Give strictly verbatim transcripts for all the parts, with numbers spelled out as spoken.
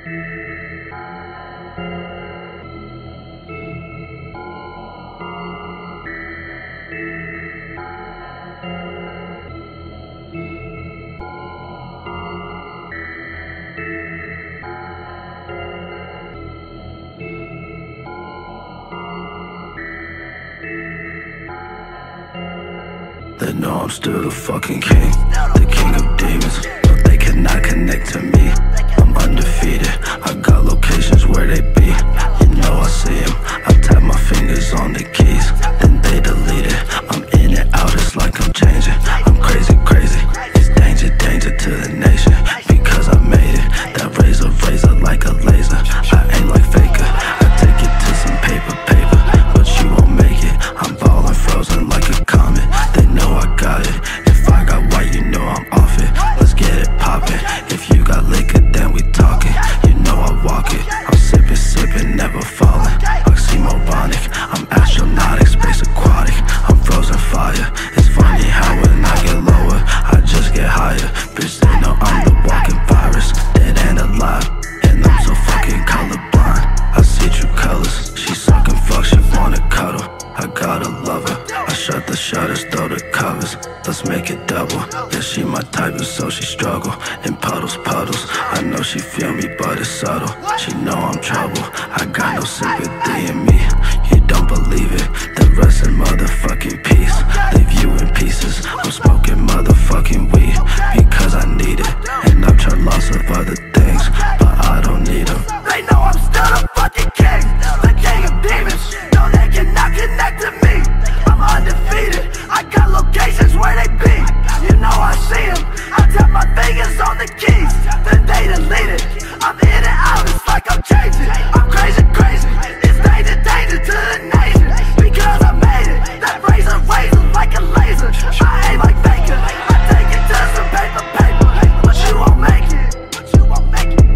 They know I'm still the fucking king, the king of demons. No, they cannot connect to me. I'm undefeated, I got locations where they be. You know I see them, I tap my fingers on the keys, then they delete it. I'm in and out, it's like I'm changing. I'm crazy, crazy, it's danger, danger to the nation. Because I made it, that razor, razor like a laser. I ain't like Faker, I take it to some paper, paper, but you won't make it. I'm ballin' frozen like a comet. They know I got it. If I got white, you know I'm off it. Let's get it poppin'. If you got liquor, then we talkin'. You know I walk it. I'm sippin', sippin', never fallin'. Oxymoronic, I'm astronautic, space aquatic. I'm frozen fire. It's funny how when I get lower, I just get higher. Bitch, they know I'm the walking virus, dead and alive, and I'm so fucking colorblind. I see true colors. She suckin' fuck, she wanna cuddle. I gotta love her. I shut the shutters, throw the covers. Let's make it double. Yeah, she my type, and so she struggle in puddles, puddles. I know she feel me, but it's subtle. She know I'm trouble. I got no sympathy in me. You don't believe it. The rest in motherfucking peace. Leave you in pieces. I'm smoking motherfucking weed because I need it, and I've tried lots of other things, but I don't need them. They know I'm still the fucking king, the king of demons. No, they cannot connect to me. I'm undefeated, I got locations where they be. You know I see them, I tap my fingers on the keys, then they delete it. I'm in and out, it's like I'm changing. I'm crazy, crazy, it's danger, danger to the nation. Because I made it, that razor, razor like a laser. I ain't like Faker, I take it to some paper, paper, but you won't make it, but you won't make it.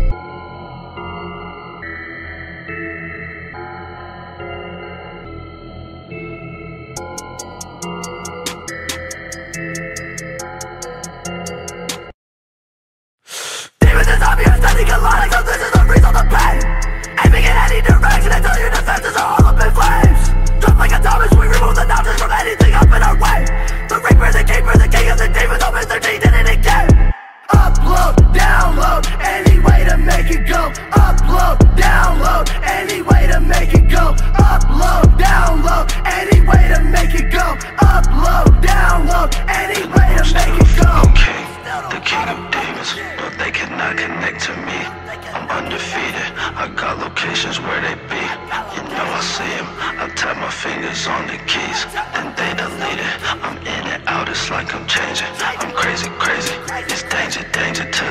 Demons inside me are standing alive, so this is the result of pain. Aiming in any direction until your defenses are all up in flames. Drop like a Thomas, we remove the nonsense from anything up in our way. The Reaper, the Keeper, the King of the Demons, oh Mister T did it again. Upload, download, any way to make it go. Upload, download, any way to make it go. Upload, download, any way to make it go. Upload, download, any way to make it go. I'm king, the king of demons. No, they cannot connect to me. I'm undefeated, I got locations where they be. You know I see them, I tap my fingers on the keys, then they delete it. I'm in and out, it's like I'm changing. I'm crazy, crazy, it's danger, danger to